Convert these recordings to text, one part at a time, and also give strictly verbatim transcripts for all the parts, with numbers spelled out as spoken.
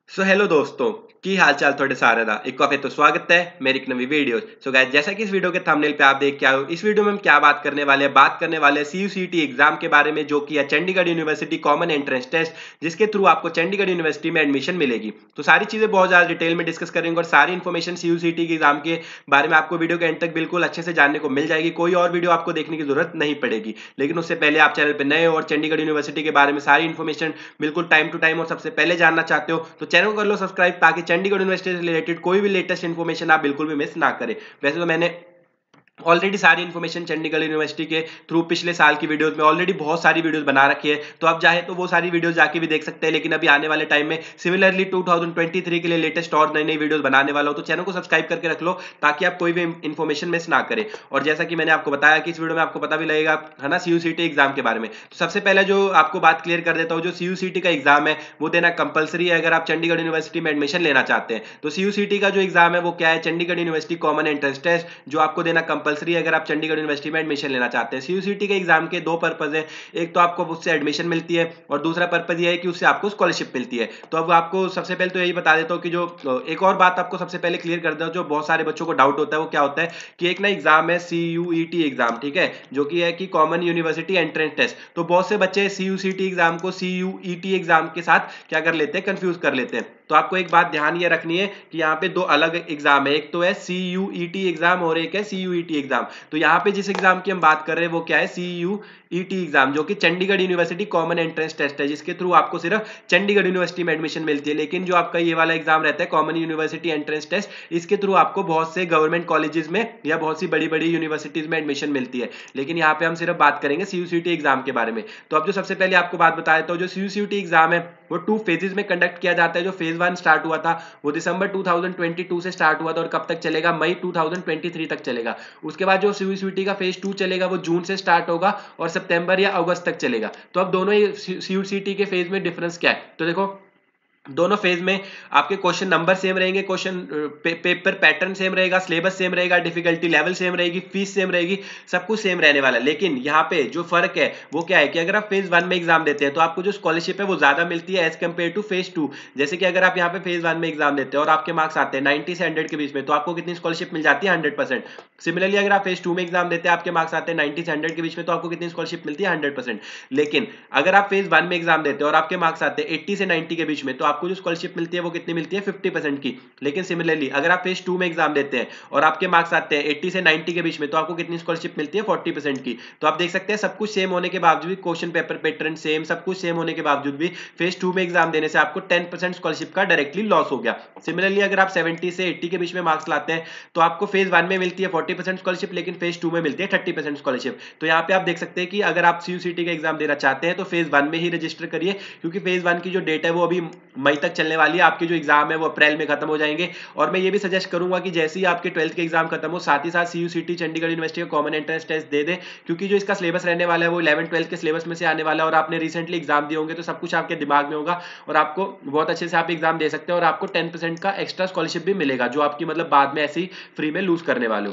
So hello दोस्तों की हाल चाल थोड़े सारे दा एक बार फिर तो स्वागत है मेरी एक नवी वीडियो। सो गाइस, जैसा कि इस वीडियो के थंबनेल पे आप देख के आए हो, इस वीडियो में हम क्या बात करने वाले हैं बात करने वाले हैं सीयूसीटी एग्जाम के बारे में, जो कि है Chandigarh university common entrance test, जिसके थ्रू आपको चंडीगढ़ यूनिवर्सिटी में एडमिशन मिलेगी। तो सारी चीजें बहुत ज्यादा डिटेल में डिस्कस करेंगे और सारी इन्फॉर्मेशन सीयूसीटी के एग्जाम के बारे में आपको वीडियो के एंड तक बिल्कुल अच्छे से जानने को मिल जाएगी। कोई और वीडियो आपको देखने की जरूरत नहीं पड़ेगी। लेकिन उससे पहले आप चैनल पर नए हो और चंडीगढ़ यूनिवर्सिटी के बारे में सारी इन्फॉर्मेशन बिल्कुल टाइम टू टाइम और सबसे पहले जानना चाहते हो तो चैनल को कर लो सब्सक्राइब, ताकि चंडीगढ़ यूनिवर्सिटी से रिलेटेड कोई भी लेटेस्ट इन्फॉर्मेशन आप बिल्कुल भी मिस ना करें। वैसे तो मैंने ऑलरेडी सारी इन्फॉर्मेशन चंडीगढ़ यूनिवर्सिटी के थ्रू पिछले साल की वीडियोस में ऑलरेडी बहुत सारी वीडियोस बना रखी है, तो आप चाहे तो वो सारी वीडियोस जाके भी देख सकते हैं। लेकिन अभी आने वाले टाइम में similarly two thousand twenty three के लिए लेटेस्ट और नई नई वीडियोस बनाने वाला हो, तो चैनल को सब्सक्राइब करके रख लो ताकि आप कोई भी इन्फॉर्मेशन मिस ना करें। और जैसा कि मैंने आपको बताया कि इस वीडियो में आपको पता भी लगेगा है ना सीयूसीटी एग्जाम के बारे में। तो सबसे पहले जो आपको बात क्लियर कर देता हूँ, जो सीयूसीटी का एग्जाम है वो देना कंपलसरी है अगर आप चंडीगढ़ यूनिवर्सिटी में एडमिशन लेना चाहते हैं। तो सीयूसीटी का जो एग्जाम है वो क्या है, Chandigarh university common entrance test, जो आपको देना कंपलसरी है अगर आप चंडीगढ़ यूनिवर्सिटी में एडमिशन लेना चाहते हैं। सीयूसीटी के एग्जाम के दो पर्पज है, एक तो आपको उससे एडमिशन मिलती है और दूसरा पर्पज ये है कि उससे आपको स्कॉलरशिप मिलती है। तो अब आपको सबसे पहले तो यही बता देता हूँ कि जो एक और बात आपको सबसे पहले क्लियर कर दो, जो बहुत सारे बच्चों को डाउट होता है वो क्या होता है कि एक ना एग्जाम है सीयूईटी एग्जाम, ठीक है, जो कि है कि कॉमन यूनिवर्सिटी एंट्रेंस टेस्ट। तो बहुत से बच्चे सीयूसीटी एग्जाम को सीयूईटी एग्जाम के साथ क्या कर लेते हैं, कंफ्यूज कर लेते हैं। तो आपको एक बात ध्यान ये रखनी है कि यहाँ पे दो अलग एग्जाम है, एक तो है सीयूईटी एग्जाम और एक है सीयूईटी एग्जाम। तो यहाँ पे जिस एग्जाम की हम बात कर रहे हैं वो क्या है, सीयूईटी एग्जाम, जो कि Chandigarh university common entrance test है, जिसके थ्रू आपको सिर्फ चंडीगढ़ यूनिवर्सिटी में एडमिशन मिलती है। लेकिन जो आपका ये वाला एग्जाम रहता है कॉमन यूनिवर्सिटी एंट्रेंस टेस्ट, इसके थ्रू आपको बहुत से गवर्नमेंट कॉलेजेस में या बहुत सी बड़ी बड़ी यूनिवर्सिटीज में एडमिशन मिलती है। लेकिन यहाँ पे हम सिर्फ बात करेंगे सीयूसीटी एग्जाम के बारे में। तो अब जो सबसे पहले आपको बात बताया तो जो सीयूसीटी एग्जाम है वो टू फेजेस में कंडक्ट किया जाता है। जो फेज वन स्टार्ट हुआ था वो दिसंबर टू थाउजेंड ट्वेंटी टू से स्टार्ट हुआ था और कब तक चलेगा, मई टू थाउजेंड ट्वेंटी थ्री तक चलेगा। उसके बाद जो सीयूसीटी का फेज टू चलेगा वो जून से स्टार्ट होगा और सितंबर या अगस्त तक चलेगा। तो अब दोनों ही सीयूसीटी के फेज में डिफरेंस क्या है, तो देखो दोनों फेज में आपके क्वेश्चन नंबर सेम रहेंगे, क्वेश्चन पे, पेपर पैटर्न सेम रहेगा, सिलेबस सेम रहेगा, डिफिकल्टी लेवल सेम रहेगी, फीस सेम रहेगी, सब कुछ सेम रहने वाला है। लेकिन यहाँ पे जो फर्क है वो क्या है कि अगर आप फेज वन में एग्जाम देते हैं तो आपको जो स्कॉलरशिप है वो ज्यादा मिलती है as compare to phase two. जैसे कि अगर आप यहाँ पे फेज वन में एग्जाम देते हैं और आपके मार्क्स आते हैं नाइन्टी से हंड्रेड के बीच में, तो आपको कितनी स्कॉलरशिप मिल जाती है, हंड्रेड परसेंट। सिमिलरली अगर आप फेज टू में एग्जाम देते हैं, आपके मार्क्स आते हैं नाइन्टी से हंड्रेड के बीच में, तो आपको कितनी स्कॉलरशिप मिलती है, हंड्रेड परसेंट। लेकिन अगर आप फेज वन में एग्जाम देते हैं और आपके मार्क्स आते हैं एट्टी से नाइन्टी के बीच में, तो आपको जो स्कॉलरशिप मिलती है वो कितनी मिलती है, फिफ्टी परसेंट की। लेकिन सिमिलरली अगर आप फेज टू में एग्जाम देते हैं और आपके मार्क्स आते हैं एट्टी से नाइन्टी के बीच में, तो आपको कितनी स्कॉलरशिप मिलती है, फोर्टी परसेंट की। तो आप देख सकते हैं सब कुछ सेम होने के बावजूद भी, क्वेश्चन पेपर पैटर्न सेम, सब कुछ सेम होने के बावजूद भी फेज टू में एग्जाम देने से आपको टेन परसेंट स्कॉलरशिप का डायरेक्टली लॉस हो गया। सिमिलरली अगर आप सेवेंटी से एट्टी के बीच में मार्क्स लाते हैं तो आपको फेज वन में मिलती है फोर्टी परसेंट स्कॉलरशिप, लेकिन फेज टू में मिलती है थर्टी परसेंट स्कॉलरशिप। तो यहाँ पे आप देख सकते हैं कि अगर आप सीयूसीटी का एग्जाम देना चाहते हैं तो फेज वन में ही रजिस्टर करिए, क्योंकि फेज वन की जो डेट है वो अभी मई तक चलने वाली है। आपके जो एग्जाम है वो अप्रैल में खत्म हो जाएंगे। और मैं ये भी सजेस्ट करूंगा कि जैसे ही आपके ट्वेल्थ के एग्जाम खत्म हो, साथ ही साथ सीयूसीटी चंडीगढ़ यूनिवर्सिटी का कॉमन एंट्रेंस टेस्ट दे दे, क्योंकि जो इसका सिलेबस रहने वाला है वो इलेवन ट्वेल्थ के सिलेबस में से आने वाला है। और आपने रिसेंटली एग्जाम दिए होंगे तो सब कुछ आपके दिमाग में होगा और आपको बहुत अच्छे से आप एग्जाम दे सकते हैं और आपको टेन परसेंट का एक्स्ट्रा स्कॉलरशिप भी मिलेगा, जो आपकी मतलब बाद में ऐसे ही फ्री में लूज करने वाले हो।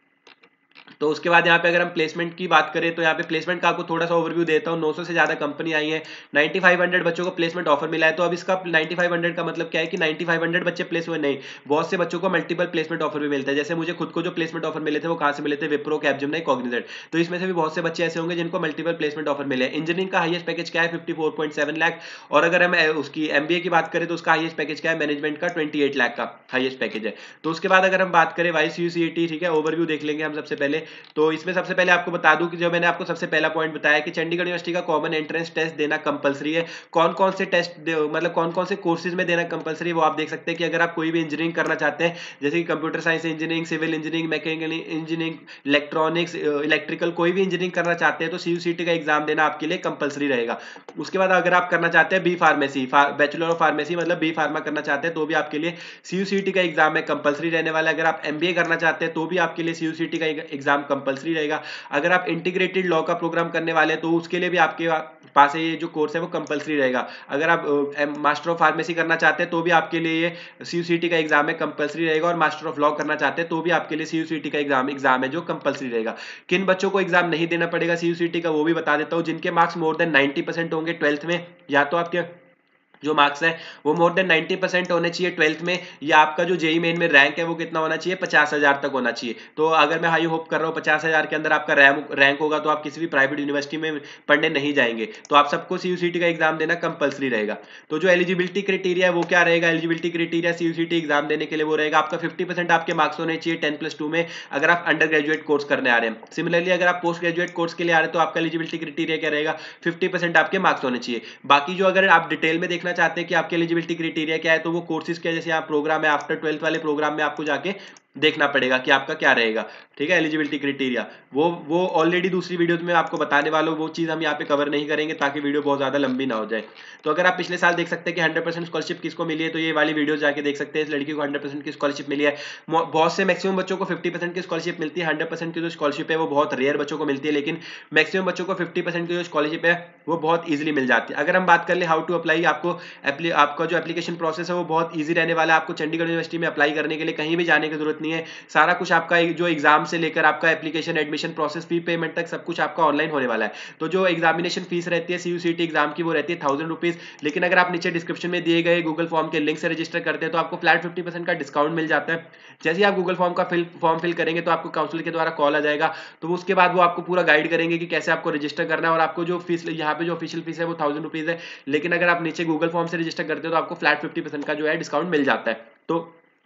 तो उसके बाद यहाँ पे अगर हम प्लेसमेंट की बात करें तो यहाँ पे प्लेसमेंट का आपको थोड़ा सा ओवरव्यू देता हूँ। नौ सौ से ज्यादा कंपनी आई है, नाइन्टी फाइव हंड्रेड बच्चों को प्लेसमेंट ऑफर मिला है। तो अब इसका नाइन्टी फाइव हंड्रेड का मतलब क्या है कि नाइन्टी फाइव हंड्रेड बच्चे प्लेस हुए नहीं, बहुत से बच्चों को मल्टीपल प्लेसमेंट ऑफर भी मिलता है। जैसे मुझे खुद को जो प्लेसमेंट ऑफर मिले थे वो कहाँ से मिले थे, विप्रो, कैपजेमिनी, कॉग्निजेंट। तो इसमें से भी बहुत से बच्चे ऐसे होंगे जिनको मल्टीपल प्लेसमेंट ऑफर मिले। इंजीनियरिंग का हाईएस्ट पैकेज क्या है, fifty four point seven lakh. और अगर हम उसकी एमबीए की बात करें तो उसका हाईएस्ट पैकेज क्या है, मैनेजमेंट का ट्वेंटी एट लाख का हाईएस्ट पैकेज है। तो उसके बाद अगर हम बात करें वाइस यूसीईटी, ठीक है, ओवरव्यू देख लेंगे हम सबसे पहले। तो इसमें सबसे पहले आपको बता दूं कि जो मैंने आपको सबसे पहला पॉइंट बताया कि चंडीगढ़ यूनिवर्सिटी का कॉमन एंट्रेंस टेस्ट देना कंपलसरी है। कौन कौन से टेस्ट मतलब कौन कौन से कोर्सेज में देना कंपलसरी है वो आप देख सकते हैं कि अगर आप कोई भी इंजीनियरिंग करना चाहते हैं, जैसे कि computer science engineering, civil engineering, mechanical engineering, electronics, electrical, कोई भी इंजीनियरिंग करना चाहते हैं तो सीयूसीटी का एग्जाम देना आपके लिए कंपलसरी रहेगा। उसके बाद अगर आप करना चाहते हैं B pharmacy, bachelor of pharmacy मतलब बी फार्मा करना चाहते हैं तो भी आपके लिए सीयूसीटी का एग्जाम में कंपलसरी रहने वाला है। अगर आप एमबीए करना चाहते हैं तो भी आपके लिए सीयूसीटी का एग्जाम कंपलसरी रहेगा। अगर आप इंटीग्रेटेड लॉ का प्रोग्राम करने वाले हैं तो उसके लिए भी आपके पास ये जो कोर्स है वो कंपलसरी रहेगा। अगर आप मास्टर ऑफ फार्मेसी करना चाहते हैं तो भी आपके लिए ये सीयूसीटी का एग्जाम है कंपलसरी रहेगा। और मास्टर ऑफ लॉ करना चाहते हैं तो भी आपके लिए सीयूसीटी का एग्जाम एग्जाम है जो कंपलसरी रहेगा। किन बच्चों को एग्जाम नहीं देना पड़ेगा सीयूसीटी का वो भी बता देता हूं। जिनके marks more than ninety percent होंगे ट्वेल्थ में, या तो आपके जो मार्क्स है वो मोर देन नाइन्टी परसेंट होने चाहिए ट्वेल्थ में, या आपका जो जेई मेन में रैंक है वो कितना होना चाहिए, पचास हजार तक होना चाहिए। तो अगर मैं हाई होप कर रहा हूँ पचास हजार के अंदर आपका रैंक रैंक होगा तो आप किसी भी प्राइवेट यूनिवर्सिटी में पढ़ने नहीं जाएंगे, तो आप सबको सीयूसीटी का एग्जाम देना कंपलसरी रहेगा। तो जो एलिजिबिलिटी क्राइटेरिया है वो क्या रहेगा, एलिजिबिलिटी क्राइटेरिया सीयूसीटी एग्जाम देने के लिए वो रहेगा आपका फिफ्टी परसेंट आपके मार्क्स होने चाहिए टेन प्लस टू में, अगर आप अंडर ग्रेजुएट कोर्स करने आ रहे हैं। सिमिलरली अगर आप पोस्ट ग्रेजुएट कोर्स के लिए आ रहे हैं तो आपका एलिजिबिलिटी क्राइटेरिया क्या रहेगा, फिफ्टी परसेंट आपके मार्क्स होने चाहिए। बाकी जो अगर आप डिटेल में देखना चाहते हैं कि आपके एलिजिबिलिटी क्राइटेरिया क्या है, तो वो कोर्सेज के जैसे आप प्रोग्राम है आफ्टर ट्वेल्थ वाले प्रोग्राम में आपको जाके देखना पड़ेगा कि आपका क्या रहेगा। ठीक है, एलिजिबिलिटी क्राइटेरिया वो वो ऑलरेडी दूसरी वीडियो में आपको बताने वाला हूं, वो चीज हम यहाँ पे कवर नहीं करेंगे ताकि वीडियो बहुत ज्यादा लंबी ना हो जाए। तो अगर आप पिछले साल देख सकते हैं कि हंड्रेड परसेंट स्कॉलरशिप किसको मिली है, तो ये वाली वीडियो जाके देख सकते हैं। इस लड़की को हंड्रेड परसेंट की स्कॉलरशिप मिली है। बहुत से मैक्सिमम बच्चों को फिफ्टी परसेंट की स्कॉलरशिप मिलती है। हंड्रेड परसेंट की जो स्कॉलरशिप है वो बहुत रेयर बच्चों को मिलती है, लेकिन मैक्सिमम बच्चों को फिफ्टी परसेंट की जो स्कॉलरशिप है वो बहुत ईजिली मिल जाती है। अगर हम बात कर ले हाउ टू अप्लाई, आपको आपका जो एप्लीकेशन प्रोसेस है वो बहुत ईजी रहने वाला है। आपको चंडीगढ़ यूनिवर्सिटी में अप्लाई करने के लिए कहीं भी जाने की जरूरत नहीं है। सारा कुछ आपका जो एग्जाम से लेकर आपका application, admission process, fee payment तक सब कुछ आपका ऑनलाइन होने वाला है। तो जो एग्जामिनेशन फीस रहती है सीयूसीटी एग्जाम की वो रहती है थाउजेंड रुपीज, लेकिन अगर आप नीचे डिस्क्रिप्शन में दिए गए गूगल फॉर्म के लिंक से रजिस्टर करते हैं तो आपको फ्लैट फिफ्टी परसेंट का डिस्काउंट मिल जाता है। जैसे ही आप गूगल फॉर्म का फिल फॉर्म फिल करेंगे तो आपको काउंसलर के द्वारा कॉल आ जाएगा, तो उसके बाद वो आपको पूरा गाइड करेंगे कि कैसे आपको रजिस्टर करना है। और आपको जो फीस यहाँ पे जो ऑफिशियल फीस है वो थाउजेंड रुपीज है, लेकिन अगर आप नीचे गूगल फॉर्म से रजिस्टर करते हो तो आपको फ्लैट फिफ्टी परसेंट का जो है डिस्काउंट मिल जाता है। तो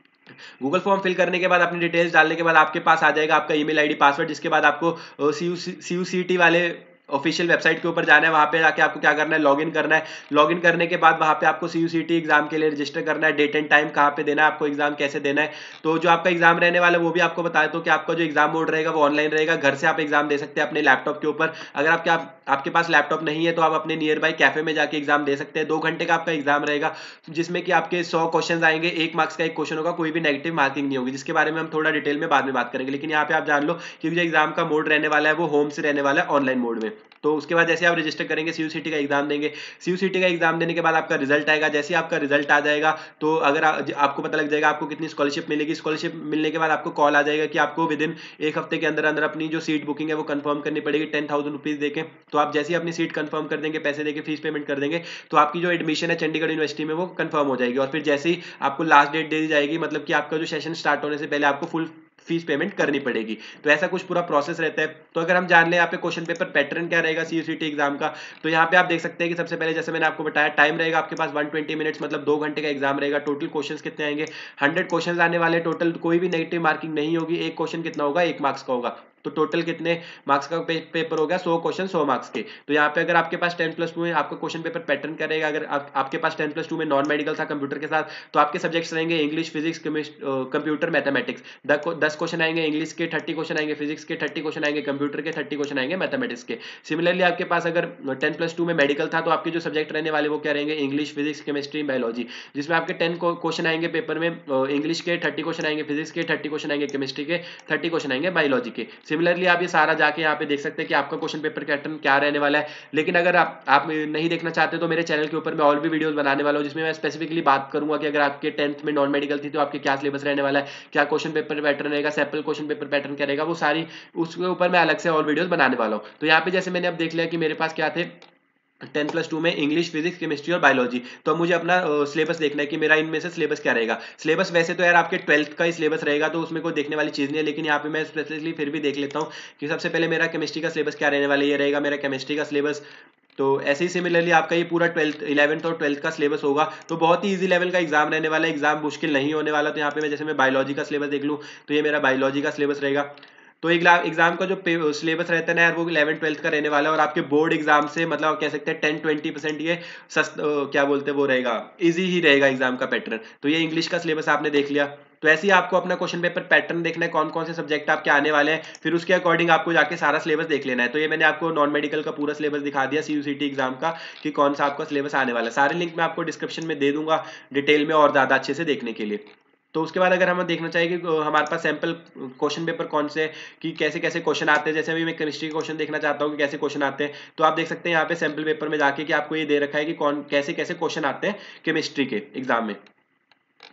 गूगल फॉर्म फिल करने के बाद अपनी डिटेल्स डालने के बाद आपके पास आ जाएगा आपका ईमेल आईडी, पासवर्ड, जिसके बाद आपको सीयूसीटी वाले ऑफिशियल वेबसाइट के ऊपर जाना है। वहां पे जाके आपको क्या करना है, लॉगिन करना है। लॉगिन करने के बाद वहां पे आपको सीयूसीटी एग्जाम के लिए रजिस्टर करना है, डेट एंड टाइम कहां पे देना है, आपको एग्जाम कैसे देना है। तो जो आपका एग्जाम रहने वाला है वो भी आपको बता देता हूं कि आपका जो एग्जाम मोड रहेगा वो ऑनलाइन रहेगा। घर से आप एग्जाम दे सकते हैं अपने लैपटॉप के ऊपर। अगर आपके आप, आपके पास लैपटॉप नहीं है तो आप अपने नियर बाई कैफे में जाके एग्जाम दे सकते हैं। दो घंटे का आपका एग्जाम रहेगा, जिसमें कि आपके सौ क्वेश्चन आएंगे, एक मार्क्स का एक क्वेश्चन होगा, कोई भी नेगेटिव मार्किंग नहीं होगी, जिसके बारे में हम थोड़ा डिटेल में बाद में बात करेंगे। लेकिन यहाँ पे आप जान लो कि जो एग्जाम का मोड रहने वाला है वो होम से रहने वाला है, ऑनलाइन मोड में। तो उसके बाद जैसे आप रजिस्टर करेंगे, सीयूसीटी का एग्जाम देंगे, सीयूसीटी का एग्जाम देने के बाद आपका रिजल्ट आएगा। जैसे आपका रिजल्ट आ जाएगा तो अगर आ, आपको पता लग जाएगा आपको कितनी स्कॉलरशिप मिलेगी। स्कॉलरशिप मिलने के बाद आपको कॉल आ जाएगा कि आपको विद इन एक हफ्ते के अंदर अंदर अपनी जो सीट बुकिंग है वो कंफर्म करनी पड़ेगी टेन थाउजेंड रुपीज देके। तो आप जैसे ही अपनी सीट कंफर्म कर देंगे, पैसे देके फीस पेमेंट कर देंगे, तो आपकी जो एडमिशन है चंडीगढ़ यूनिवर्सिटी में वो कंफर्म हो जाएगी। और फिर जैसे ही आपको लास्ट डेट दे दी जाएगी, मतलब कि आपका जो सेशन स्टार्ट होने से पहले आपको फुल फीस पेमेंट करनी पड़ेगी। तो ऐसा कुछ पूरा प्रोसेस रहता है। तो अगर हम जान ले यहाँ पे क्वेश्चन पेपर पैटर्न क्या रहेगा सीयूसीटी एग्जाम का, तो यहाँ पे आप देख सकते हैं कि सबसे पहले जैसे मैंने आपको बताया टाइम रहेगा आपके पास वन ट्वेंटी मिनट्स, मतलब दो घंटे का एग्जाम रहेगा। टोटल क्वेश्चंस कितने आएंगे, हंड्रेड क्वेश्चंस आने वाले टोटल, कोई भी नेगेटिव मार्किंग नहीं होगी। एक क्वेश्चन कितना होगा, एक मार्क्स का होगा। तो टोटल कितने मार्क्स का पे, पेपर हो गया, सौ क्वेश्चन सौ मार्क्स के। तो यहाँ पे अगर आपके पास टेन प्लस टू में आपका क्वेश्चन पेपर पैटर्न करेगा, अगर आप, आपके पास टेन प्लस टू में नॉन मेडिकल था कंप्यूटर के साथ, तो आपके सब्जेक्ट्स रहेंगे इंग्लिश, फिजिक्स, कंप्यूटर, मैथमेटिक्स। दस क्वेश्चन आएंगे इंग्लिश के, थर्टी क्वेश्चन आएंगे फिजिक्स के, थर्टी क्वेश्चन आएंगे कंप्यूटर के, थर्टी क्वेश्चन आएंगे मैथमेटिक्स के। सिमिलरली आपके पास अगर टेन प्लस टू में मेडिकल था तो आपके जो सब्जेक्ट रहने वाले वो क्या रहेंगे, इंग्लिश, फिजिक्स, केमिस्ट्री, बायोलॉजी, जिसमें आपके टेन क्वेश्चन आएंगे पेपर में इंग्लिश के, थर्टी क्वेश्चन आएंगे फिजिक्स के, थर्टी क्वेश्चन आएंगे केमिस्ट्री के, थर्टी क्वेश्चन आएंगे बायोलॉजी के। सिमिलरली आप ये सारा जाके यहाँ पे देख सकते हैं कि आपका क्वेश्चन पेपर पैटर्न क्या रहने वाला है। लेकिन अगर आप आप नहीं देखना चाहते तो मेरे चैनल के ऊपर मैं और भी वीडियोस बनाने वाला हूँ, जिसमें मैं स्पेसिफिकली बात करूंगा कि अगर आपके टेंथ में नॉन मेडिकल थी तो आपके क्या सिलेबस रहने वाला है, क्या क्वेश्चन पेपर पैटर्न रहेगा, सैंपल क्वेश्चन पेपर पैटर्न क्या रहेगा, वो सारी उसके ऊपर मैं अलग से और वीडियोस बनाने वाला हूँ। तो यहाँ पे जैसे मैंने अब देख लिया कि मेरे पास क्या थे टेन प्लस टू में इंग्लिश, फिजिक्स, केमिस्ट्री और बायोलॉजी। तो मुझे अपना सिलेबस देखना है कि मेरा इनमें से सिलेबस क्या रहेगा। सिलेबस वैसे तो यार आपके ट्वेल्थ का ही सिलेबस रहेगा, तो उसमें कोई देखने वाली चीज़ नहीं है, लेकिन यहाँ पे मैं स्पेसिफिकली फिर भी देख लेता हूँ कि सबसे पहले मेरा केमिस्ट्री का सिलेबस क्या रहने वाला है। ये रहेगा मेरा केमिस्ट्री का सिलेबस। तो ऐसे ही सिमिलरली आपका ये पूरा ट्वेल्थ इलेवंथ और ट्वेल्थ का सिलेबस होगा। तो बहुत ही इजी लेवल का एग्जाम रहने वाला है, एग्जाम मुश्किल नहीं होने वाला। तो यहाँ पे मैं जैसे मैं बायोलॉजी का सिलेबस देख लूँ तो ये मेरा बायोलॉजी का सिलेबस रहेगा। तो एग्जाम का जो सिलेबस रहता है ना यार वो इलेवन ट्वेल्थ का रहने वाला है। और आपके बोर्ड एग्जाम से मतलब आप कह सकते हैं टेन ट्वेंटी परसेंट ये सस्त क्या बोलते हैं वो रहेगा, इजी ही रहेगा एग्जाम का पैटर्न। तो ये इंग्लिश का सिलेबस आपने देख लिया। तो ऐसे ही आपको अपना क्वेश्चन पेपर पैटर्न देखना है, कौन कौन से सब्जेक्ट आपके आने वाले हैं, फिर उसके अकॉर्डिंग आपको जाके सारा सिलेबस देख लेना है। तो ये मैंने आपको नॉन मेडिकल का पूरा सिलेबस दिखा दिया सीयूसीटी एग्जाम का कि कौन सा आपका सिलेबस आने वाला है। सारे लिंक मैं आपको डिस्क्रिप्शन में दे दूंगा डिटेल में और ज्यादा अच्छे से देखने के लिए। तो उसके बाद अगर हम देखना चाहिए कि हमारे पास सैंपल क्वेश्चन पेपर कौन से कि कैसे कैसे क्वेश्चन आते हैं, जैसे अभी मैं केमिस्ट्री के क्वेश्चन देखना चाहता हूँ कि कैसे क्वेश्चन आते हैं, तो आप देख सकते हैं यहाँ पे सैंपल पेपर में जाके कि आपको ये दे रखा है कि कौन कैसे कैसे क्वेश्चन आते हैं केमिस्ट्री के एग्जाम में।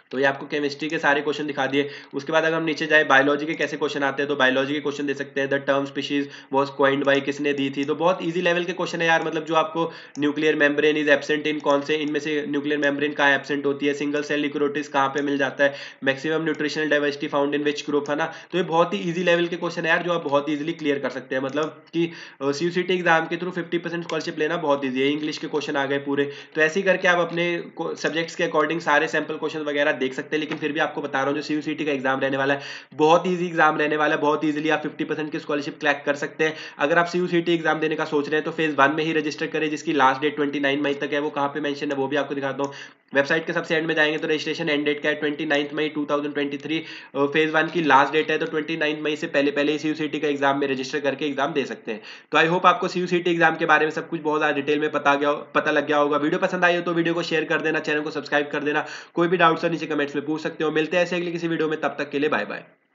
तो ये आपको केमिस्ट्री के सारे क्वेश्चन दिखा दिए। उसके बाद अगर हम नीचे जाए बायोलॉजी के कैसे क्वेश्चन आते हैं, तो बायोलॉजी के क्वेश्चन दे सकते हैं। The term species was coined by, किसने दी थी। तो बहुत इजी लेवल के क्वेश्चन है यार, मतलब जो आपको nuclear membrane is absent in, कौन से इनमें से न्यूक्लियर मेम्ब्रेन कहाँ एब्सेंट होती है, सिंगल सेल यूकैरियोट्स कहाँ पे मिल जाता है, maximum nutritional diversity found in which group, है ना। तो ये बहुत ही इजी लेवल के क्वेश्चन है यार, जो आप बहुत इजीली क्लियर कर सकते हैं। मतलब कि सीयूसीटी एग्जाम के थ्रू फिफ्टी परसेंट स्कॉलरशिप लेना बहुत ईजी है। इंग्लिश के क्वेश्चन आ गए पूरे, तो ऐसे ही करके आप अपने सब्जेक्ट्स के अकॉर्डिंग सारे सैंपल क्वेश्चन वगैरह देख सकते हैं। लेकिन फिर भी आपको बता रहा हूँ, जो सीयूसीटी का एग्जाम रहने वाला है बहुत ईजी एग्जाम रहने वाला है, बहुत ईजिली आप फिफ्टी परसेंट की स्कॉलरशिप क्लैक कर सकते हैं। अगर आप सीयूसीटी एग्जाम देने का सोच रहे हैं तो फेज वन में ही रजिस्टर करें, जिसकी last date twenty nine May तक है। वो कहाँ पे मेंशन है वो भी आपको दिखाता हूँ। वेबसाइट के सबसे एंड में जाएंगे तो रजिस्ट्रेशन एंड डेट का है twenty ninth May two thousand twenty three. Phase one की लास्ट डेट है, तो ट्वेंटी नाइन्थ मई से पहले पहले ही सीयूसीटी का एग्जाम में रजिस्टर करके एग्जाम दे सकते हैं। तो आई होप आपको सीयूसीटी एग्जाम के बारे में सब कुछ बहुत ज्यादा डिटेल में पता गया पता लग गया होगा। वीडियो पसंद आई हो तो वीडियो को शेयर कर देना, चैनल को सब्सक्राइब कर देना। कोई भी डाउट्स हो नीचे कमेंट्स में पूछ सकते हो। मिलते हैं ऐसे अगली किसी वीडियो में, तब तक के लिए बाय बाय।